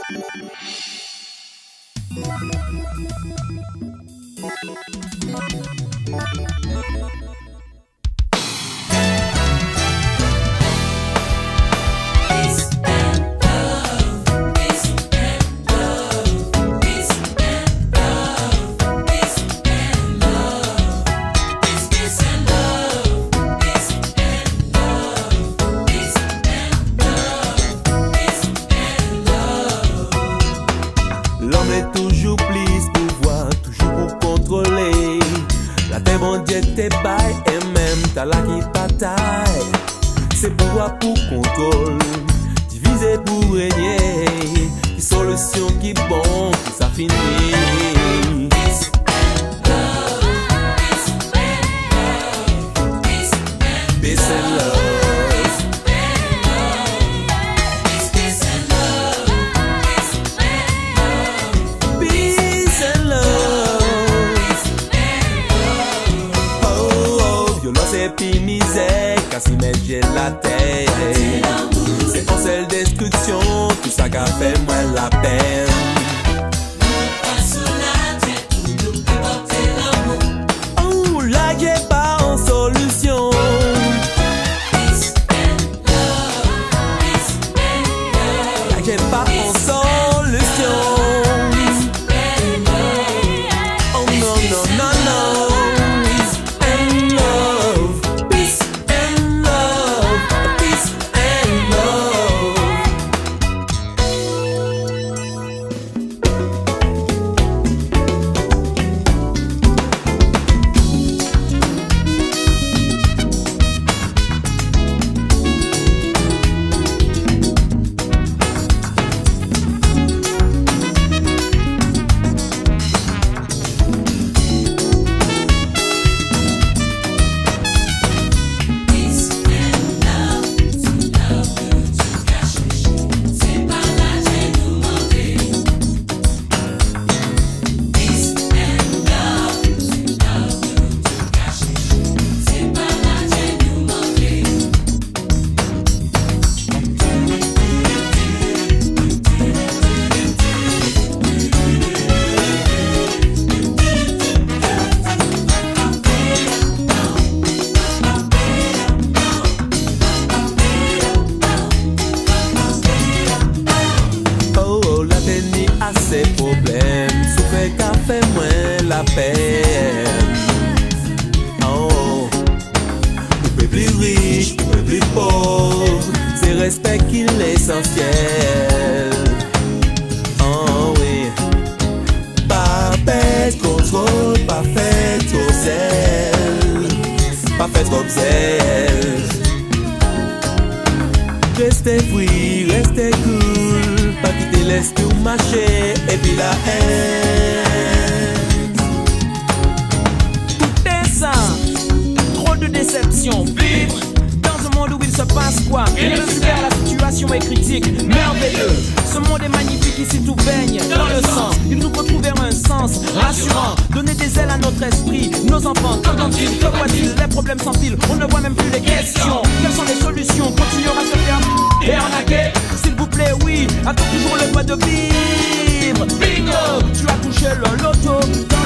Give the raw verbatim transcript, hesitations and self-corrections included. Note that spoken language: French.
L'homme est toujours plus pouvoir, toujours pour contrôler. La terre mondiale t'es bail et même t'as la qui bataille. C'est pouvoir pour contrôle, diviser pour régner. Des solutions qui bon, pour ça finit. Peace and love. Puis misère, car si met j'ai la terre. C'est pour cette destruction, tout ça qu'a fait moi la peine. Oh, là j'ai pas en solution. Là j'ai pas en solution. Oh non, non, non, non. Ces problèmes, souffre qu'a fait moins la peine. Oh, on peut plus riche, on peut plus pauvre, c'est respect qui est l'essentiel. Oh oui, pas fait contrôle, pas fait trop zèle, pas fait trop zèle. Restez free, restez cool, pas quitter l'esprit ou marcher, et puis la haine. Tout est ça, trop de déception, vivre dans un monde où il se passe quoi? Et le super, la situation est critique, merveilleux. Ce monde est magnifique, ici tout baigne dans le sang. Il nous faut trouver un sens rassurant, donner des ailes à notre esprit. Nos enfants, qu'entendent-ils, que voient-ils? Les problèmes s'empilent, on ne voit même plus les questions. Quelles sont les solutions? Continuer à se faire et arnaquer? S'il vous plaît, oui, attends toujours le droit de vivre. Bingo, tu as touché le loto.